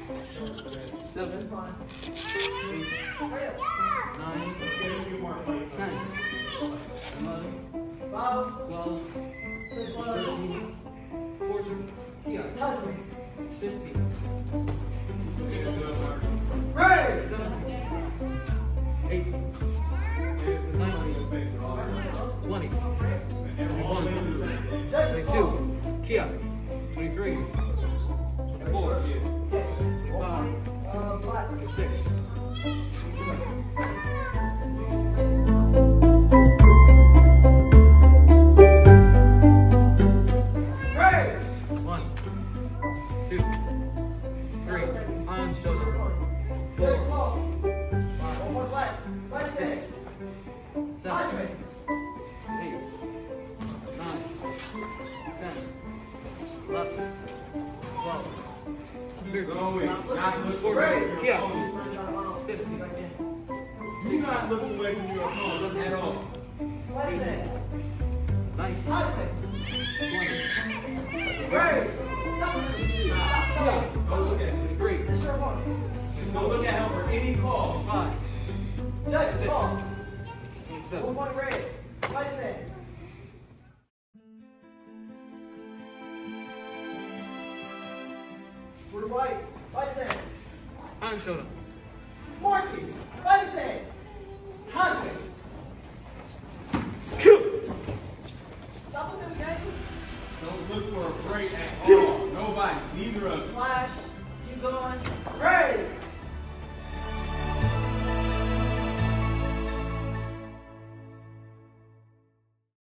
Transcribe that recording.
7, 8, 9, 10, 11, 12, 13, 14, 15, 18, 19, 20, 21, 22, Kia, 23, 24, 25, 26. One, two, three. Heian Shodan. 4, 5, 6, 7, 8, 9, 10, 11, 12, 13, 14, yeah. 15. You're not looking away from your opponent at all. 19, 20, 23, Don't look at him for any call. 5, 6, 7. For the white, fight his hands. Heian Shodan. Marcus, fight his hands. Hajime. Stop looking at the game. Don't look for a break at all. Nobody. Neither of us. Flash, keep going.